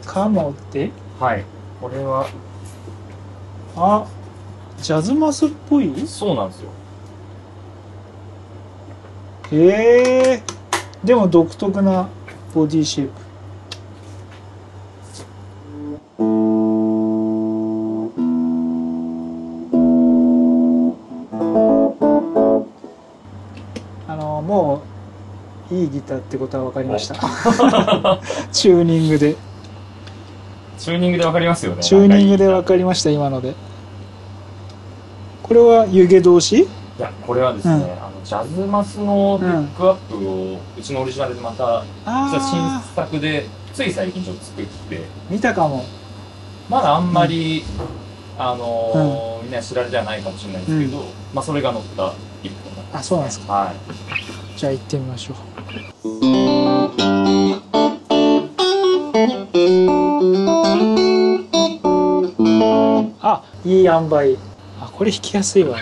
カモって、 はい、これはジャズマスっぽい。 そうなんですよ。 でも独特なボディシェイプ。もういいギターってことは分かりました。チューニングで分かりますよね。 チューニングで分かりました。今ので。これは湯気通し？ いや、これはですね、ジャズマスのピックアップをうちのオリジナルでまた、実は新作でつい最近ちょっと作って見たかも。 まだあんまり、みんな知られてはないかもしれないですけど、まあそれが載った一本なんです。 そうなんですか。 はい。 じゃあ行ってみましょう。いい塩梅。これ弾きやすいわ。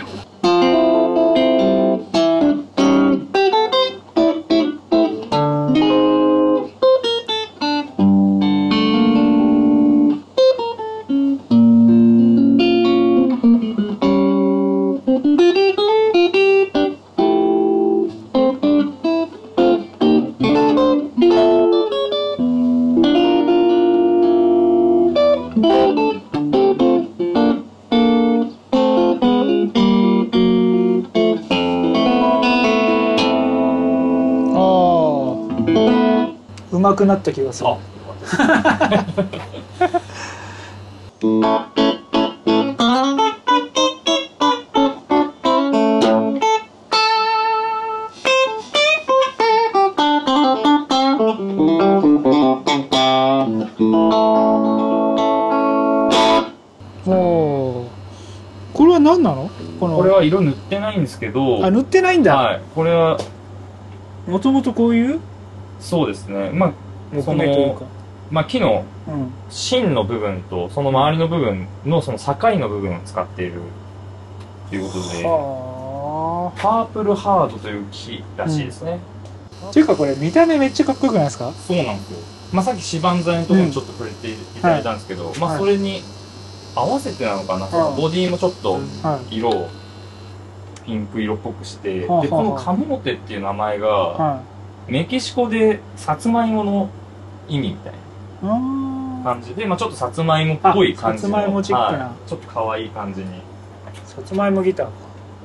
上手くなった気がする。これは何なの？ これは色塗ってないんですけど。 塗ってないんだ。 はい、これはもともとこういう。 そうですね。まあ木目というか、 木の芯の部分とその周りの部分のその境の部分を使っているということで、パープルハードという木らしいですね。 っていうかこれ見た目めっちゃかっこよくないですか？ そうなんですよ。さっき指板材のところにちょっと触れていただいたんですけど、それに合わせてなのかな、ボディもちょっと色をピンク色っぽくして、でこのカモテっていう名前がメキシコでさつまいもの意味みたいな感じで、ちょっとさつまいもっぽい感じの、 さつまいもチックな、 ちょっと可愛い感じに。 さつまいもギターか。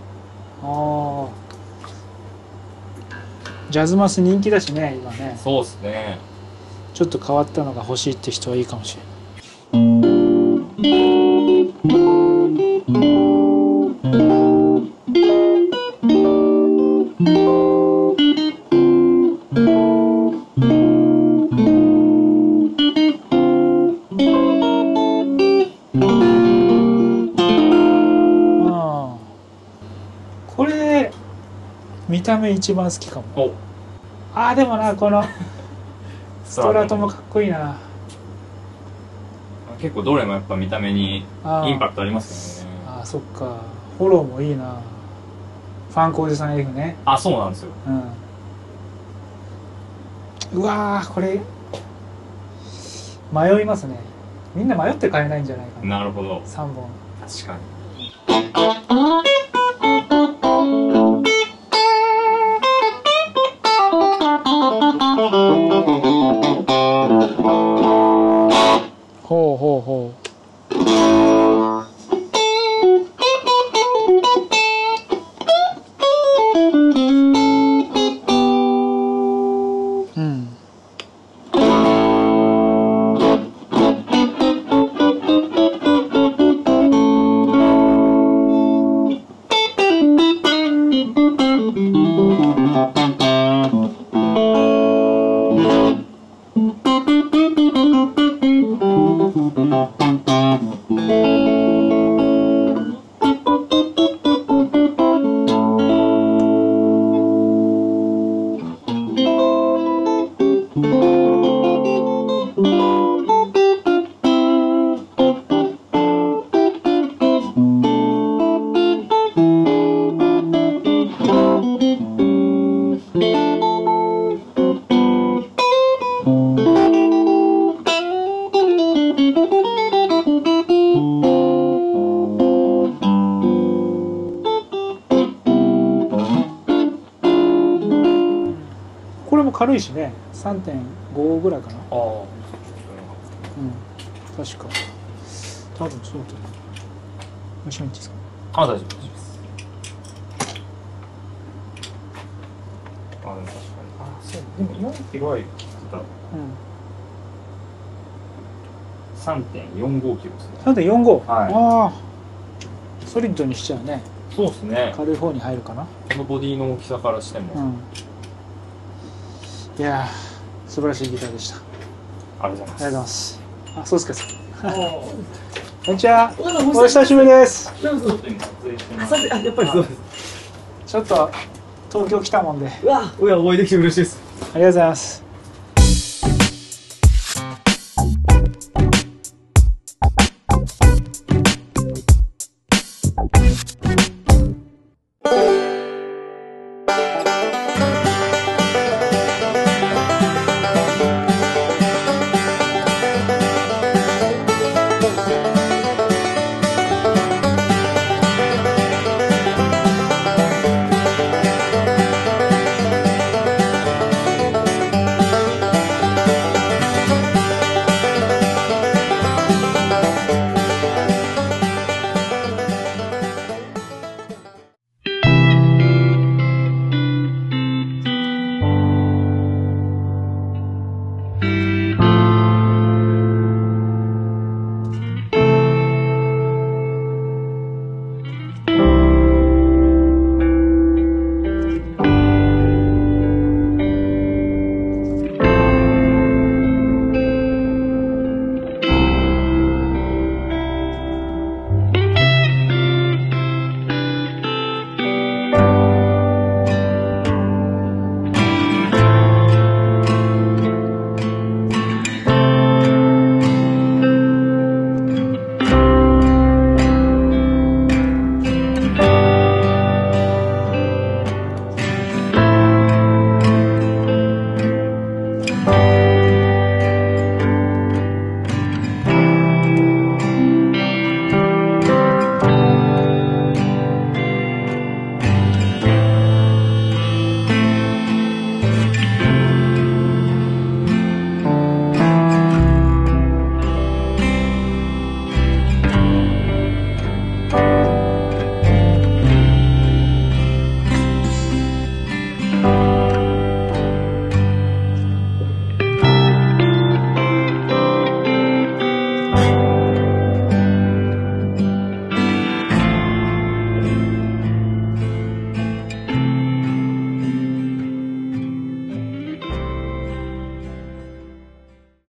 ジャズマス人気だしね、今ね。 そうですね。 ちょっと変わったのが欲しいって人はいいかもしれない。これ見た目一番好きかも。でもな、このストラトもかっこいいな。 結構どれもやっぱ見た目にインパクトありますよね。 そっか。フォローもいいな。ファンクおじさん F ね。 そうなんですよ。 うわこれ迷いますね。みんな迷って買えないんじゃないかな。 なるほど。 3本。 確かに。 ほうほうほう。うん。 軽いしね、3.5 ぐらいかな。 ああ、 うん、確か。多分そうだと思う。もしもいいですか。 あ、大丈夫です。あ、でも確かに。あ、そう。でも今の手具合聞いてた。うん。3.45 キロですね。 3.45。 はい。 ああ。ソリッドにしちゃうね。 そうですね。 軽い方に入るかな。 このボディの大きさからしても。 うん。いやー、素晴らしいギターでした。 ありがとうございます。ありがとうございます。 あ、そうですか。こんにちは。お久しぶりです。 やっぱりそうです。 ちょっと東京来たもんで。 うわ、お会いできて嬉しいです。 ありがとうございます。